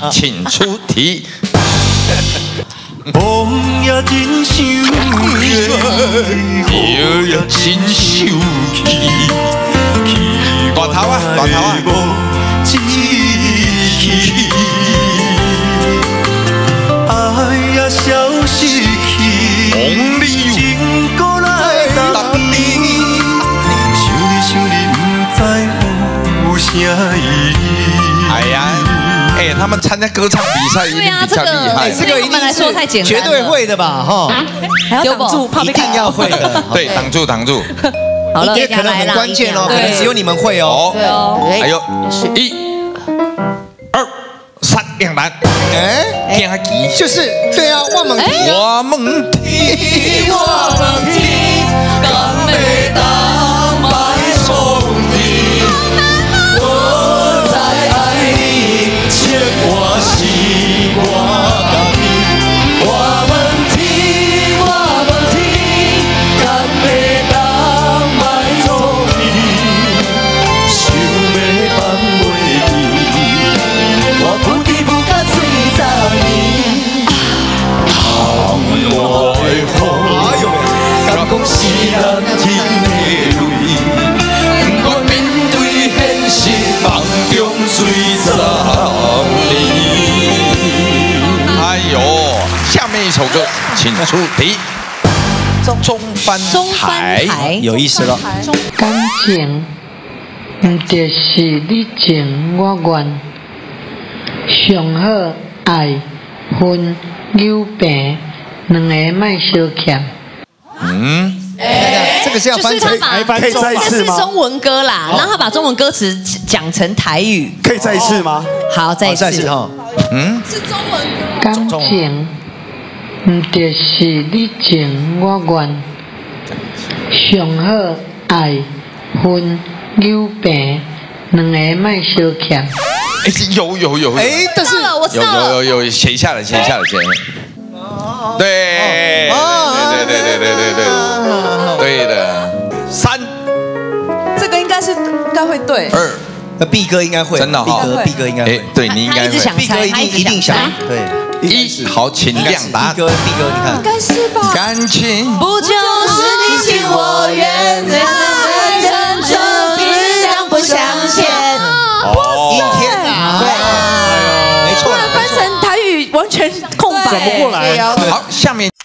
请出题。 风也真想去，雨也真想去， 大头啊，大头啊！ 爱也消失去，情搁来等你，想你不知有啥意义。 哎呀。 哎，他们参加歌唱比赛一定比较厉害。 这个一定来说太简单， 绝对会的吧？哈， 还要挡住， 一定要会的。 对，挡住，挡住。 好了， 可能很关键哦，可能只有你们会哦。 对哦。 还有1、2、3，两难。哎，天还急， 就是对啊，我们听， 我们听， 我们听，敢袂当卖送你？我在爱你，牵我心，我甲你。我们听，我们听，敢袂当卖送你？想要放袂记，我不知不觉醉十年。窗外的风，敢讲是咱天的泪，不愿面对现实，梦中醉10年。 哎呦，下面一首歌，请出题。中翻台， 有意思了。 感情，唔就是你情我愿，上好爱分有病，两个莫相欠。 这个是要翻成， 可以再一次吗？ 这是中文歌啦，然后他把中文歌词讲成台语。 可以再一次吗？ 好，再一次哈。 是中文歌。 感情，唔就是你情我愿，上好爱分有病，两个莫相欠。 哎，有。 哎，但是我知道了， 有，写下来。对，对的。3， 这个应该会对。 2， 那 B 哥应该会， 真的哈 ，B 哥应该会。 对你应该会。 B 哥一定想，对。 1，好，请亮答。 B 哥，你看。 应该是吧？ 感情不就是你情我愿，真诚力量不相欠。 阴天啊！对，没错。 翻成台语完全空白。 转不过来。 好，下面。